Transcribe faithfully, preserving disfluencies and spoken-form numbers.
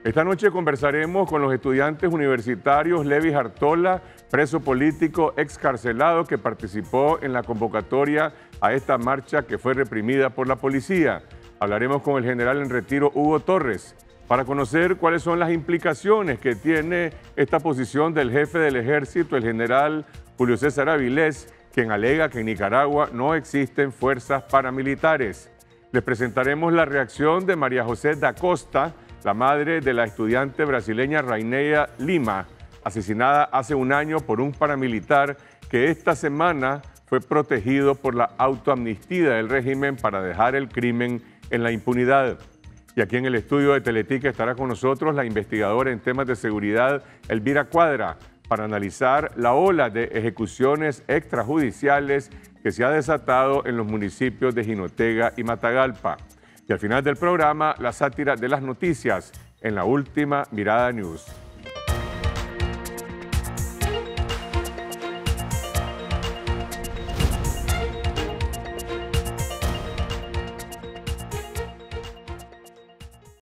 Esta noche conversaremos con los estudiantes universitarios Levis Artola, preso político excarcelado que participó en la convocatoria a esta marcha que fue reprimida por la policía. Hablaremos con el general en retiro Hugo Torres para conocer cuáles son las implicaciones que tiene esta posición del jefe del ejército, el general Julio César Avilés, quien alega que en Nicaragua no existen fuerzas paramilitares. Les presentaremos la reacción de María José da Costa, la madre de la estudiante brasileña Raineia Lima, asesinada hace un año por un paramilitar que esta semana fue protegido por la autoamnistía del régimen para dejar el crimen en la impunidad. Y aquí en el estudio de Teletica estará con nosotros la investigadora en temas de seguridad Elvira Cuadra para analizar la ola de ejecuciones extrajudiciales que se ha desatado en los municipios de Jinotega y Matagalpa. Y al final del programa, la sátira de las noticias en la Última Mirada News.